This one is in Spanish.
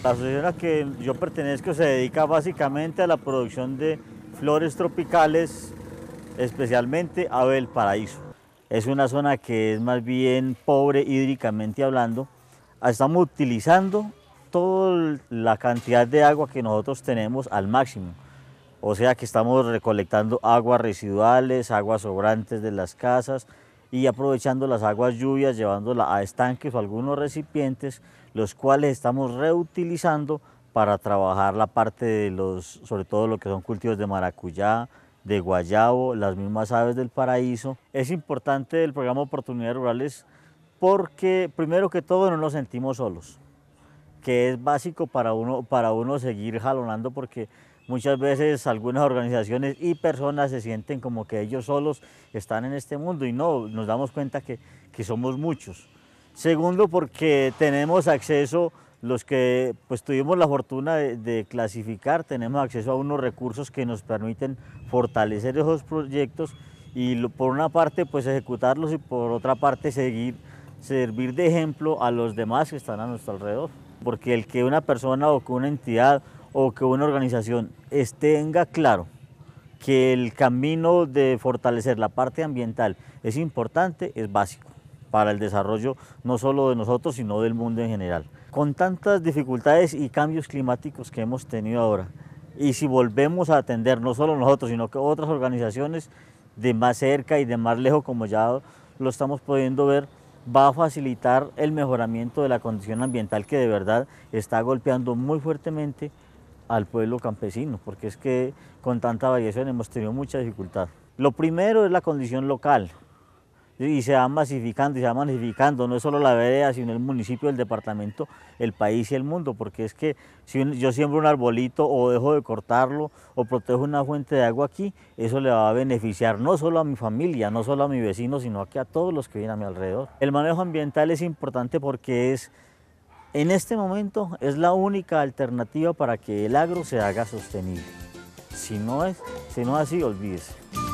La asociación a la que yo pertenezco se dedica básicamente a la producción de flores tropicales, especialmente a Valparaíso. Es una zona que es más bien pobre hídricamente hablando. Estamos utilizando toda la cantidad de agua que nosotros tenemos al máximo. O sea que estamos recolectando aguas residuales, aguas sobrantes de las casas y aprovechando las aguas lluvias, llevándolas a estanques o algunos recipientes, los cuales estamos reutilizando para trabajar la parte de sobre todo lo que son cultivos de maracuyá, de guayabo, las mismas aves del paraíso. Es importante el programa Oportunidades Rurales porque primero que todo no nos sentimos solos, que es básico para uno seguir jalonando, porque muchas veces algunas organizaciones y personas se sienten como que ellos solos están en este mundo y no, nos damos cuenta que somos muchos. Segundo, porque tenemos acceso, los que pues tuvimos la fortuna de clasificar, tenemos acceso a unos recursos que nos permiten fortalecer esos proyectos y por una parte pues ejecutarlos y por otra parte servir de ejemplo a los demás que están a nuestro alrededor. Porque el que una persona o que una entidad o que una organización tenga claro que el camino de fortalecer la parte ambiental es importante, es básico para el desarrollo no solo de nosotros, sino del mundo en general. Con tantas dificultades y cambios climáticos que hemos tenido ahora, y si volvemos a atender no solo nosotros, sino que otras organizaciones de más cerca y de más lejos, como ya lo estamos pudiendo ver, va a facilitar el mejoramiento de la condición ambiental que de verdad está golpeando muy fuertemente al pueblo campesino, porque es que con tanta variación hemos tenido mucha dificultad. Lo primero es la condición local, y se va masificando y se va masificando, no es solo la vereda, sino el municipio, el departamento, el país y el mundo, porque es que si yo siembro un arbolito o dejo de cortarlo o protejo una fuente de agua aquí, eso le va a beneficiar no solo a mi familia, no solo a mi vecino, sino que a todos los que vienen a mi alrededor. El manejo ambiental es importante porque en este momento es la única alternativa para que el agro se haga sostenible. Si no es así, olvídese.